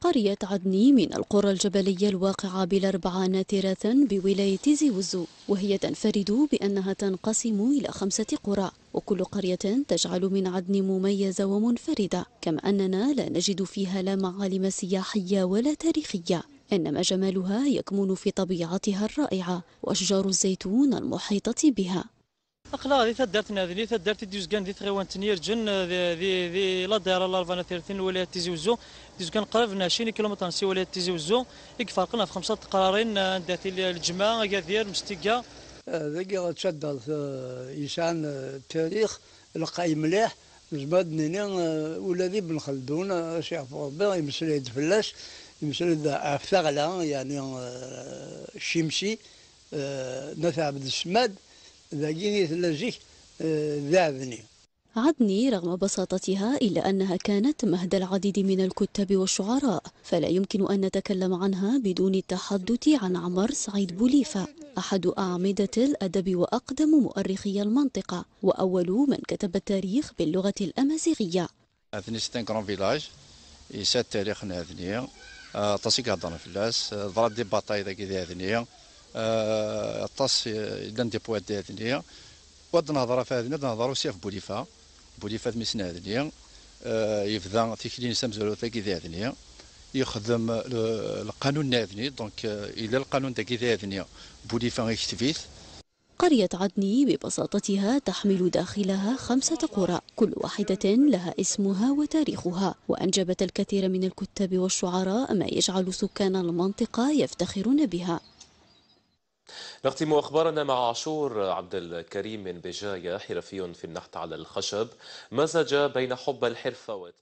قرية عدني من القرى الجبلية الواقعة بالأربعة ناترة بولاية تيزي وزو، وهي تنفرد بأنها تنقسم إلى 5 قرى، وكل قرية تجعل من عدن مميزة ومنفردة، كما أننا لا نجد فيها لا معالم سياحية ولا تاريخية، إنما جمالها يكمن في طبيعتها الرائعة وأشجار الزيتون المحيطة بها. اقلا دي تدارت نادني تدارت ديوز كان دي تغيوان تنير جن دي لا دايره لارفانا 30 ولايه تيزي وزو ديوز كان قريب 20 كيلومتر نسي ولايه تيزي وزو يكفرقنا في 5 قرارين داتي الجماعه كاثير مستيكا ذاك غتشد يسان التاريخ لقاي مليح زباد نينا ولادي بن خلدون شيخ ربي يمسلي فلاش يمسلي عفاغلا يعني الشمسي نفع عبد السماد ذاكيني ثلاجيك ذابني. عدني رغم بساطتها إلا أنها كانت مهد العديد من الكتاب والشعراء، فلا يمكن أن نتكلم عنها بدون التحدث عن عمر سعيد بوليفة، أحد أعمدة الأدب وأقدم مؤرخي المنطقة، وأول من كتب التاريخ باللغة الأمازيغية. عدني سيتان كرون فيلاج يسات تاريخنا عدنية طاسيك هضرنا فلاس ضرب دي باطاي ذاك ذي عدنية طاس لان دي بواد دي عدنية ود نهضر في عدنية نهضرو سي في بوليفة بوليفة ميسنا عدنية يفدا تيكلين سامزولو ذاك ذي عدنية يخدم القانون عدني دونك إلى القانون ذاك ذي عدنية بوليفة يكتفيت. قرية عدني ببساطتها تحمل داخلها 5 قرى، كل واحدة لها اسمها وتاريخها، وأنجبت الكثير من الكتاب والشعراء، ما يجعل سكان المنطقة يفتخرون بها. نختم أخبارنا مع عاشور عبد الكريم من بجاية، حرفي في النحت على الخشب، مزج بين حب الحرفة